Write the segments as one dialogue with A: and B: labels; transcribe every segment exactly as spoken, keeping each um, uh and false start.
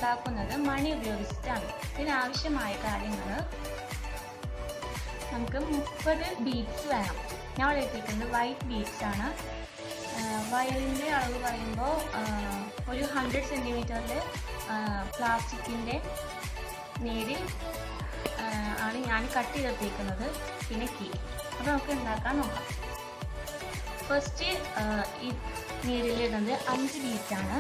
A: ഉണ്ടാക്കുന്നത് മണി ഉപയോഗിച്ചിട്ടാണ്. ഇതിനാവശ്യമായ കാര്യങ്ങൾ നമുക്ക് മുപ്പത് ബീഡ്സ് വേണം. ഞാൻ ഇവിടെ എത്തിക്കുന്നത് വൈറ്റ് ബീഡ്സ് ആണ്. വയറിൻ്റെ അളവ് പറയുമ്പോൾ ഒരു ഹൺഡ്രഡ് സെൻറ്റിമീറ്ററിൽ പ്ലാസ്റ്റിക്കിൻ്റെ നീഡിൽ ആണ് ഞാൻ കട്ട് ചെയ്തെത്തിക്കുന്നത്. പിന്നെ കീ. അപ്പോൾ നമുക്ക് ഉണ്ടാക്കാൻ നോക്കാം. ഫസ്റ്റ് ഈ നീഡിലിടുന്നത് അഞ്ച് ബീഡ്സാണ്.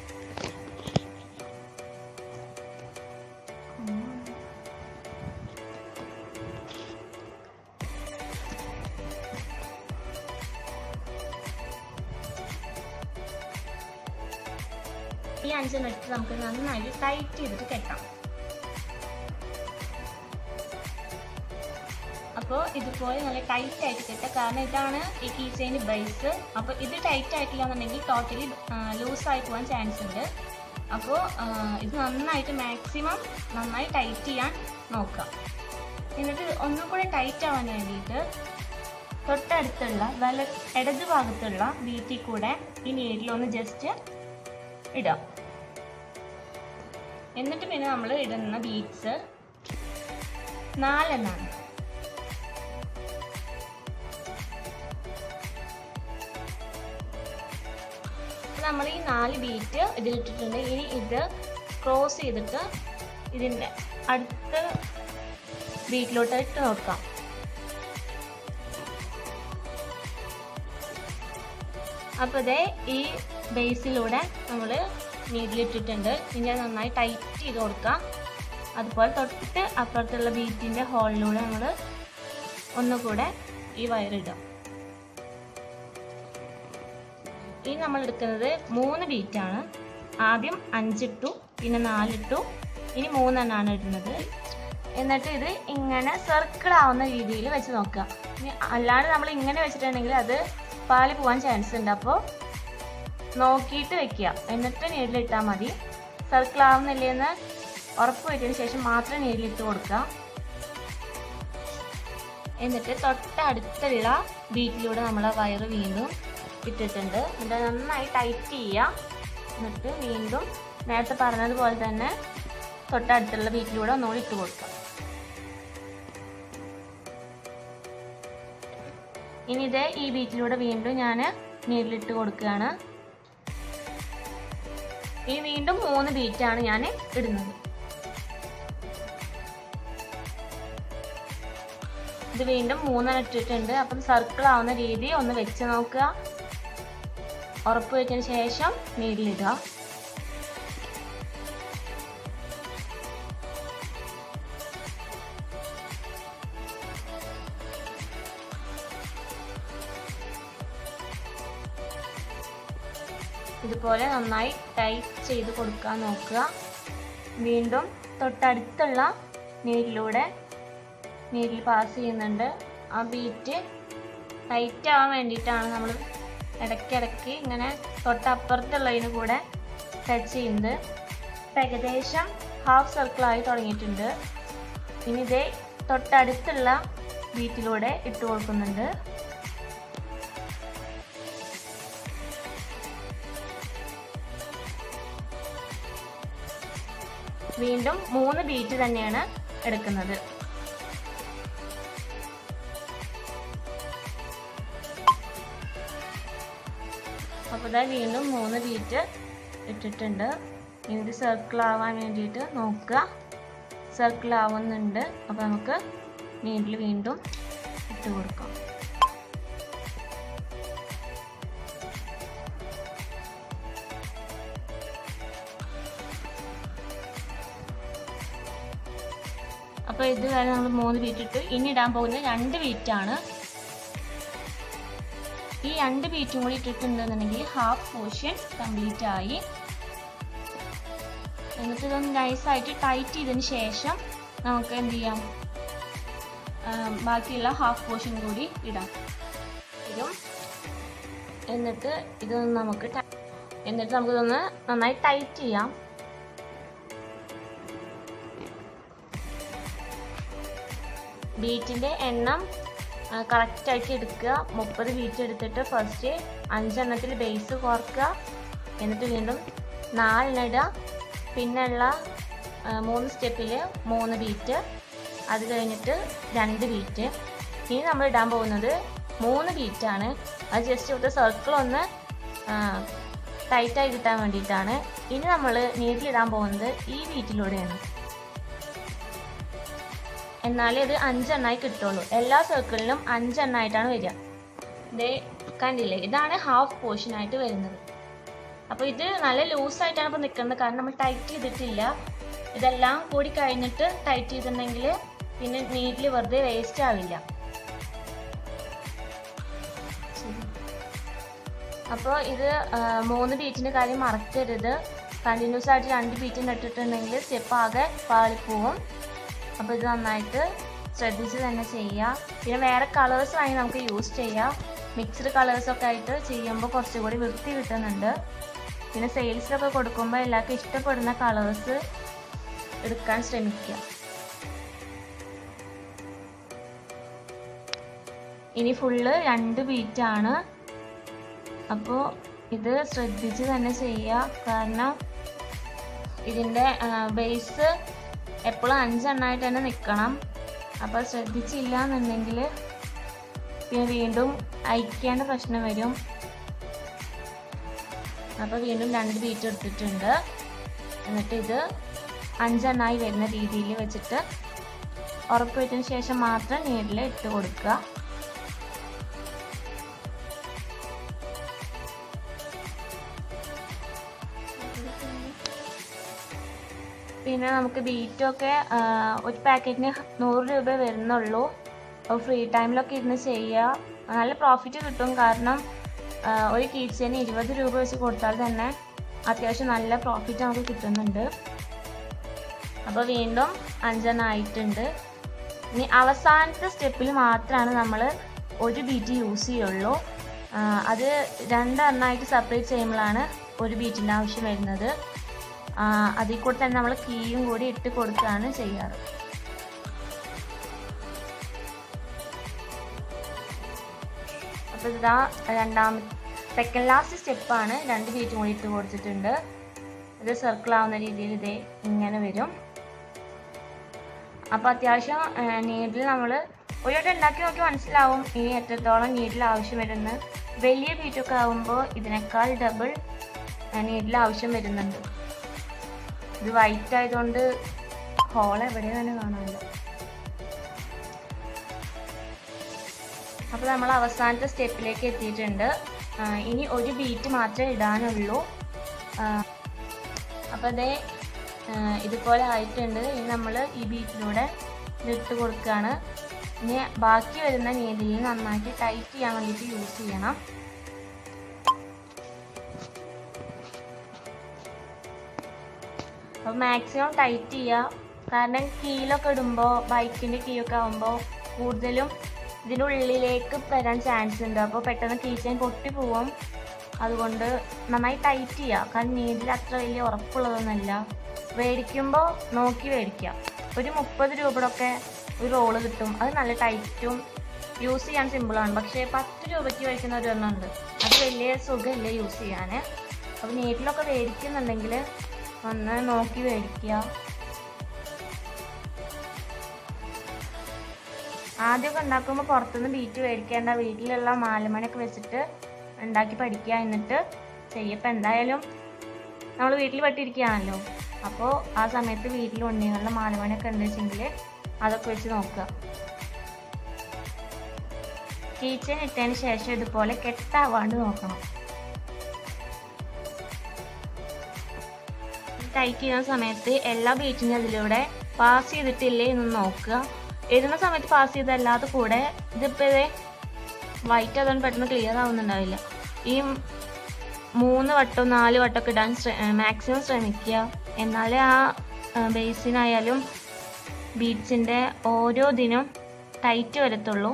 A: ഈ അഞ്ചെണ്ണം എടുത്ത് നമുക്ക് നന്നായിട്ട് ടൈറ്റ് ചെയ്തിട്ട് കെട്ടാം. അപ്പോൾ ഇതുപോലെ നല്ല ടൈറ്റ് ആയിട്ട് കെട്ടാം. കാരണം ഇതാണ് ഈ കീ ചെയിൻ ബേസ്. അപ്പോൾ ഇത് ടൈറ്റ് ആയിട്ടില്ല എന്നുണ്ടെങ്കിൽ ടോട്ടലി ലൂസായി പോകാൻ ചാൻസ് ഉണ്ട്. അപ്പോൾ ഇത് നന്നായിട്ട് മാക്സിമം നന്നായി ടൈറ്റ് ചെയ്യാൻ നോക്കാം. എന്നിട്ട് ഒന്നും കൂടെ ടൈറ്റ് ആവാൻ വേണ്ടിയിട്ട് തൊട്ടടുത്തുള്ള വല ഇടത് ഭാഗത്തുള്ള ബീറ്റിൽ കൂടെ ഈ നീഡിലൊന്ന് ജസ്റ്റ് ഇടാം. എന്നിട്ട് പിന്നെ നമ്മൾ ഇടുന്ന ബീഡ്സ് നാലെണ്ണമാണ്. നമ്മൾ ഈ നാല് ബീറ്റ് ഇതിലിട്ടിട്ടുണ്ട്. ഇനി ഇത് ക്രോസ് ചെയ്തിട്ട് ഇതിൻ്റെ അടുത്ത ബീറ്റിലോട്ട് ഇട്ട് നോക്കാം. അപ്പോൾ ഇതേ ഈ ബേസിലൂടെ നമ്മൾ നീഡിലിട്ടിട്ടുണ്ട്. ഇനി നന്നായി ടൈറ്റ് ചെയ്ത് കൊടുക്കാം. അതുപോലെ തൊട്ട് അപ്പുറത്തുള്ള ബീറ്റിൻ്റെ ഹോളിലൂടെ നമ്മൾ ഒന്നുകൂടെ ഈ വയറിടാം. ഇനി നമ്മൾ എടുക്കുന്നത് മൂന്ന് ബീറ്റാണ്. ആദ്യം അഞ്ചിട്ടു, പിന്നെ നാലിട്ടു, ഇനി മൂന്നെണ്ണമാണ് ഇടുന്നത്. എന്നിട്ട് ഇത് ഇങ്ങനെ സർക്കിൾ ആവുന്ന രീതിയിൽ വെച്ച് നോക്കുക. ഇനി അല്ലാണ്ട് നമ്മൾ ഇങ്ങനെ വെച്ചിട്ടുണ്ടെങ്കിൽ അത് പാല് പോകാൻ ചാൻസ് ഉണ്ട്. അപ്പോൾ നോക്കിയിട്ട് വെക്കുക. എന്നിട്ട് നീഡിലിട്ടാൽ മതി. സർക്കിൾ ആവുന്നില്ലെന്ന് ഉറപ്പ് വരുന്നതിന് ശേഷം മാത്രം നീഡിലിട്ട് കൊടുക്കുക. എന്നിട്ട് തൊട്ടടുത്തുള്ള ബീറ്റിലൂടെ നമ്മൾ വയറ് വീണ്ടും ഇട്ടിട്ടുണ്ട്. എന്നിട്ട് നന്നായി ടൈറ്റ് ചെയ്യുക. എന്നിട്ട് വീണ്ടും നേരത്തെ പറഞ്ഞതുപോലെ തന്നെ തൊട്ടടുത്തുള്ള ബീറ്റിലൂടെ ഒന്നുകൂടി ഇട്ട് കൊടുക്കുക. ഇനി ഇത് ഈ ബീറ്റിലൂടെ വീണ്ടും ഞാൻ നീഡിലിട്ട് കൊടുക്കുകയാണ്. ഈ വീണ്ടും മൂന്ന് ബീറ്റാണ് ഞാൻ ഇടുന്നത്. ഇത് വീണ്ടും മൂന്നെണ്ണം ഇട്ടിട്ടുണ്ട്. അപ്പം സർക്കിൾ ആവുന്ന രീതി ഒന്ന് വെച്ച് നോക്കുക. ഉറപ്പ് വെച്ചതിന് ശേഷം നീഡിലിടുക. ഇതുപോലെ നന്നായി ടൈറ്റ് ചെയ്ത് കൊടുക്കാൻ നോക്കുക. വീണ്ടും തൊട്ടടുത്തുള്ള നീഡിലൂടെ നീഡിൽ പാസ് ചെയ്യുന്നുണ്ട്. ആ ബീറ്റ് ടൈറ്റ് ആവാൻ വേണ്ടിയിട്ടാണ് നമ്മൾ ഇടയ്ക്കിടയ്ക്ക് ഇങ്ങനെ തൊട്ടപ്പുറത്തുള്ളതിന് കൂടെ ടച്ച് ചെയ്യുന്നത്. ഇപ്പം ഏകദേശം ഹാഫ് സർക്കിളായി തുടങ്ങിയിട്ടുണ്ട്. ഇനി ഇതേ തൊട്ടടുത്തുള്ള ബീറ്റിലൂടെ ഇട്ട് കൊടുക്കുന്നുണ്ട്. വീണ്ടും മൂന്ന് ബീറ്റ് തന്നെയാണ് എടുക്കുന്നത്. അപ്പോൾ ഇതാ വീണ്ടും മൂന്ന് ബീറ്റ് ഇട്ടിട്ടുണ്ട്. ഇനി സർക്കിൾ ആവാൻ വേണ്ടിയിട്ട് നോക്കുക. സർക്കിൾ ആവുന്നുണ്ട്. അപ്പോൾ നമുക്ക് നീഡിൽ വീണ്ടും ഇട്ട് കൊടുക്കാം. അപ്പോൾ ഇതുവരെ നമ്മൾ മൂന്ന് ബീറ്റ് ഇട്ടു. ഇനി ഇടാൻ പോകുന്നത് രണ്ട് ബീറ്റാണ്. ഈ രണ്ട് ബീറ്റും കൂടി ഇട്ടിട്ടുണ്ടെന്നുണ്ടെങ്കിൽ ഹാഫ് പോർഷൻ കംപ്ലീറ്റ് ആയി. എന്നിട്ട് ഇതൊന്ന് നൈസായിട്ട് ടൈറ്റ് ചെയ്തതിന് ശേഷം നമുക്ക് എന്ത് ചെയ്യാം, ബാക്കിയുള്ള ഹാഫ് പോർഷൻ കൂടി ഇടാം. ഇതും എന്നിട്ട് ഇതൊന്ന് നമുക്ക് എന്നിട്ട് നമുക്കിതൊന്ന് നന്നായി ടൈറ്റ് ചെയ്യാം. ബീറ്റിൻ്റെ എണ്ണം കറക്റ്റായിട്ട് എടുക്കുക. മുപ്പത് ബീറ്റ് എടുത്തിട്ട് ഫസ്റ്റ് അഞ്ചെണ്ണത്തിൽ ബേസ് കോർക്കുക. എന്നിട്ട് വീണ്ടും നാലെണ്ണം ഇടുക. പിന്നെയുള്ള മൂന്ന് സ്റ്റെപ്പിൽ മൂന്ന് ബീറ്റ്, അത് കഴിഞ്ഞിട്ട് രണ്ട് ബീറ്റ്. ഇനി നമ്മൾ ഇടാൻ പോകുന്നത് മൂന്ന് ബീറ്റാണ്. അത് ജസ്റ്റ് ഇവിടുത്തെ സർക്കിൾ ഒന്ന് ടൈറ്റായി കിട്ടാൻ വേണ്ടിയിട്ടാണ്. ഇനി നമ്മൾ നീഡിലിടാൻ പോകുന്നത് ഈ ബീറ്റിലൂടെയാണ്. എന്നാലേ ഇത് അഞ്ചെണ്ണമായി കിട്ടുള്ളൂ. എല്ലാ സർക്കിളിലും അഞ്ചെണ്ണമായിട്ടാണ് വരിക. ഇതേ കണ്ടില്ലേ, ഇതാണ് ഹാഫ് പോർഷൻ ആയിട്ട് വരുന്നത്. അപ്പോൾ ഇത് നല്ല ലൂസായിട്ടാണ് ഇപ്പോൾ നിൽക്കുന്നത്, കാരണം നമ്മൾ ടൈറ്റ് ചെയ്തിട്ടില്ല. ഇതെല്ലാം കൂടി കഴിഞ്ഞിട്ട് ടൈറ്റ് ചെയ്തിട്ടുണ്ടെങ്കിൽ പിന്നെ നീഡിൽ വെറുതെ വേസ്റ്റ് ആവില്ല. അപ്പോൾ ഇത് മൂന്ന് ബീറ്റിൻ്റെ കാര്യം മറക്കരുത്. കണ്ടിന്യൂസ് ആയിട്ട് രണ്ട് ബീറ്റിന് ഇട്ടിട്ടുണ്ടെങ്കിൽ സ്റ്റെപ്പ് ആകെ പാളിപ്പോവും. അപ്പോൾ ഇത് നന്നായിട്ട് ശ്രദ്ധിച്ച് തന്നെ ചെയ്യുക. പിന്നെ വേറെ കളേഴ്സ് വേണമെങ്കിൽ നമുക്ക് യൂസ് ചെയ്യാം. മിക്സ്ഡ് കളേഴ്സൊക്കെ ആയിട്ട് ചെയ്യുമ്പോൾ കുറച്ചുകൂടി വൃത്തി കിട്ടുന്നുണ്ട്. പിന്നെ സെയിൽസിലൊക്കെ കൊടുക്കുമ്പോൾ എല്ലാവർക്കും ഇഷ്ടപ്പെടുന്ന കളേഴ്സ് എടുക്കാൻ ശ്രമിക്കുക. ഇനി ഫുള്ള് രണ്ട് ബീറ്റാണ്. അപ്പോൾ ഇത് ശ്രദ്ധിച്ച് തന്നെ ചെയ്യുക, കാരണം ഇതിൻ്റെ ബേസ് എപ്പോഴും അഞ്ചെണ്ണമായിട്ട് തന്നെ നിൽക്കണം. അപ്പോൾ ശ്രദ്ധിച്ചില്ല എന്നുണ്ടെങ്കിൽ പിന്നെ വീണ്ടും അയക്കേണ്ട പ്രശ്നം വരും. അപ്പോൾ വീണ്ടും രണ്ട് ബീറ്റ് എടുത്തിട്ടുണ്ട്. എന്നിട്ട് ഇത് അഞ്ചെണ്ണമായി വരുന്ന രീതിയിൽ വെച്ചിട്ട് ഉറപ്പുവെച്ചതിന് ശേഷം മാത്രം നീഡിൽ ഇട്ട് കൊടുക്കുക. പിന്നെ നമുക്ക് ബീറ്റൊക്കെ ഒരു പാക്കറ്റിന് നൂറ് രൂപ വരുന്നുള്ളൂ. അപ്പോൾ ഫ്രീ ടൈമിലൊക്കെ ഇരുന്ന് ചെയ്യുക, നല്ല പ്രോഫിറ്റ് കിട്ടും. കാരണം ഒരു കീച്ചന് ഇരുപത് രൂപ വെച്ച് കൊടുത്താൽ തന്നെ അത്യാവശ്യം നല്ല പ്രോഫിറ്റ് നമുക്ക് കിട്ടുന്നുണ്ട്. അപ്പോൾ വീണ്ടും അഞ്ചെണ്ണം ആയിട്ടുണ്ട്. ഇനി അവസാനത്തെ സ്റ്റെപ്പിൽ മാത്രമാണ് നമ്മൾ ഒരു ബീറ്റ് യൂസ് ചെയ്യുള്ളൂ. അത് രണ്ടെണ്ണമായിട്ട് സെപ്പറേറ്റ് ചെയ്യുമ്പോഴാണ് ഒരു ബീറ്റിൻ്റെ ആവശ്യം വരുന്നത്. അതിൽ കൂടെ തന്നെ നമ്മൾ കീയും കൂടി ഇട്ട് കൊടുക്കുകയാണ് ചെയ്യാറ്. അപ്പോൾ ഇതാ രണ്ടാമത്തെ സെക്കൻഡ് ലാസ്റ്റ് സ്റ്റെപ്പാണ്. രണ്ട് ബീറ്റും കൂടി ഇട്ട് കൊടുത്തിട്ടുണ്ട്. ഇത് സർക്കിൾ ആവുന്ന രീതിയിൽ ഇത് ഇങ്ങനെ വരും. അപ്പോൾ അത്യാവശ്യം നീഡിൽ നമ്മൾ ഒരു വട്ടം ഉണ്ടാക്കി നോക്കി മനസ്സിലാവും ഇനി എത്രത്തോളം നീഡിൽ ആവശ്യം വരുന്നത്. വലിയ ബീറ്റൊക്കെ ആകുമ്പോൾ ഇതിനേക്കാൾ ഡബിൾ നീഡിൽ ആവശ്യം വരുന്നുണ്ട്. ഇത് വൈറ്റ് ആയതുകൊണ്ട് ഹോൾ എവിടെ തന്നെ കാണാമല്ലോ. അപ്പോൾ നമ്മൾ അവസാനത്തെ സ്റ്റെപ്പിലേക്ക് എത്തിയിട്ടുണ്ട്. ഇനി ഒരു ബീറ്റ് മാത്രമേ ഇടാനുള്ളൂ. അപ്പോൾ അതേ ഇതുപോലെ ആയിട്ടുണ്ട്. ഇനി നമ്മൾ ഈ ബീറ്റിലൂടെ ഇട്ട് കൊടുക്കുകയാണ്. ഇനി ബാക്കി വരുന്ന നീഡിൽ നന്നായിട്ട് ടൈറ്റ് ചെയ്യാൻ വേണ്ടിയിട്ട് യൂസ് ചെയ്യണം. അപ്പോൾ മാക്സിമം ടൈറ്റ് ചെയ്യുക, കാരണം കീലൊക്കെ ഇടുമ്പോൾ ബൈക്കിൻ്റെ കീയൊക്കെ ആകുമ്പോൾ കൂടുതലും ഇതിനുള്ളിലേക്ക് വരാൻ ചാൻസ് ഉണ്ട്. അപ്പോൾ പെട്ടെന്ന് കീ ചെയിൻ പൊട്ടി പോവും. അതുകൊണ്ട് നന്നായി ടൈറ്റ് ചെയ്യുക, കാരണം നീഡിൽ അത്ര വലിയ ഉറപ്പുള്ളതൊന്നുമല്ല. മേടിക്കുമ്പോൾ നോക്കി മേടിക്കുക. ഒരു മുപ്പത് രൂപയുടെ ഒക്കെ ഒരു റോള് കിട്ടും. അത് നല്ല ടൈറ്റും യൂസ് ചെയ്യാൻ സിമ്പിളാണ്. പക്ഷേ പത്ത് രൂപയ്ക്ക് മേടിക്കുന്ന ഒരു എണ്ണം ഉണ്ട്, അത് വലിയ സുഖമില്ല യൂസ് ചെയ്യാൻ. അപ്പോൾ നീഡിലൊക്കെ മേടിക്കുന്നുണ്ടെങ്കിൽ ഒന്ന് നോക്കി മേടിക്കുക. ആദ്യമൊക്കെ ഉണ്ടാക്കുമ്പോൾ പുറത്തുനിന്ന് ബീറ്റ് മേടിക്കേണ്ട, വീട്ടിലുള്ള മാലമണിയൊക്കെ വെച്ചിട്ട് ഉണ്ടാക്കി പഠിക്കുക, എന്നിട്ട് ചെയ്യപ്പോൾ എന്തായാലും നമ്മൾ വീട്ടിൽ പെട്ടിരിക്കുകയാണല്ലോ. അപ്പോൾ ആ സമയത്ത് വീട്ടിൽ ഉണ്ണികളുടെ മാലമണിയൊക്കെ ഉണ്ട് വെച്ചെങ്കിൽ അതൊക്കെ വെച്ച് നോക്കുക. കീച്ചൻ ഇട്ടതിന് ശേഷം ഇതുപോലെ കെട്ടാവാണ്ട് നോക്കണം. ടൈറ്റ് ചെയ്യുന്ന സമയത്ത് എല്ലാ ബീറ്റിൻ്റെ അതിലൂടെ പാസ് ചെയ്തിട്ടില്ലേ എന്ന് നോക്കുക. എഴുതുന്ന സമയത്ത് പാസ് ചെയ്തല്ലാതെ കൂടെ ഇതിപ്പോൾ ഇതേ വൈറ്റ് അതുകൊണ്ട് പെട്ടെന്ന് ക്ലിയർ ആവുന്നുണ്ടാവില്ല. ഈ മൂന്ന് വട്ടം നാല് വട്ടമൊക്കെ ഇടാൻ മാക്സിമം ശ്രമിക്കുക. എന്നാലേ ആ ബേസിനായാലും ബീഡ്സിൻ്റെ ഓരോ ഇതിനും ടൈറ്റ് വരത്തുള്ളൂ.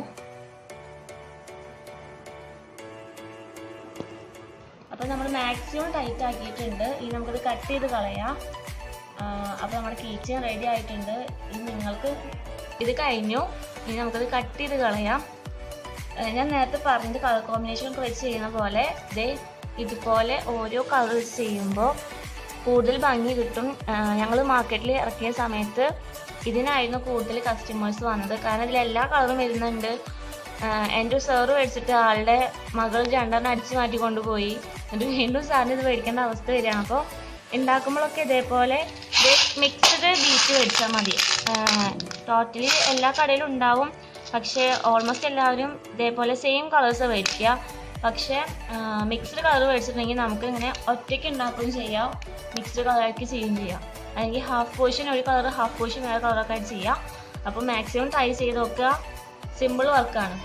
A: അപ്പോൾ നമ്മൾ മാക്സിമം ടൈറ്റ് ആക്കിയിട്ടുണ്ട്. ഇനി നമുക്കത് കട്ട് ചെയ്ത് കളയാം. അപ്പോൾ നമ്മുടെ കീച്ചൻ റെഡി ആയിട്ടുണ്ട്. ഇനി നിങ്ങൾക്ക് ഇത് കഴിഞ്ഞു. ഇനി നമുക്കത് കട്ട് ചെയ്ത് കളയാം. ഞാൻ നേരത്തെ പറഞ്ഞത് കളർ കോമ്പിനേഷൻ ഒക്കെ വെച്ച് ചെയ്യുന്ന പോലെ ഇതേ ഇതുപോലെ ഓരോ കളർ വെച്ച് ചെയ്യുമ്പോൾ കൂടുതൽ ഭംഗി കിട്ടും. ഞങ്ങൾ മാർക്കറ്റിൽ ഇറക്കിയ സമയത്ത് ഇതിനായിരുന്നു കൂടുതൽ കസ്റ്റമേഴ്സ് വന്നത്. കാരണം ഇതിൽ എല്ലാ കളറും വരുന്നുണ്ട്. എൻ്റെ സാറ് മേടിച്ചിട്ട് ആളുടെ മകൾ രണ്ടെണ്ണം അടിച്ചു മാറ്റി കൊണ്ടുപോയി. എന്നിട്ട് വീണ്ടും സാറിന് ഇത് മേടിക്കേണ്ട അവസ്ഥ വരികയാണ്. അപ്പോൾ ഉണ്ടാക്കുമ്പോഴൊക്കെ ഇതേപോലെ മിക്സ്ഡ് ബീറ്റ് മേടിച്ചാൽ മതി. ടോട്ടലി എല്ലാ കടയിലും ഉണ്ടാവും, പക്ഷേ ഓൾമോസ്റ്റ് എല്ലാവരും ഇതേപോലെ സെയിം കളേഴ്സ് മേടിക്കുക. പക്ഷേ മിക്സ്ഡ് കളർ മേടിച്ചിട്ടുണ്ടെങ്കിൽ നമുക്ക് ഇങ്ങനെ ഒറ്റയ്ക്ക് ഉണ്ടാക്കുകയും ചെയ്യാം, മിക്സ്ഡ് കളറാക്കി ചെയ്യുകയും ചെയ്യാം. അല്ലെങ്കിൽ ഹാഫ് പോർഷൻ ഒരു കളർ, ഹാഫ് പോർഷൻ വേറെ കളറൊക്കെ ആയിട്ട് ചെയ്യാം. അപ്പോൾ മാക്സിമം ട്രൈ ചെയ്ത് നോക്കുക, സിമ്പിൾ വർക്കാണ്.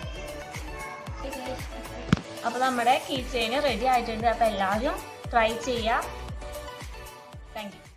A: അപ്പോൾ നമ്മുടെ കീ ചെയിൻ റെഡി ആയിട്ടുണ്ട്. അപ്പോൾ എല്ലാവരും ട്രൈ ചെയ്യുക. Thank U.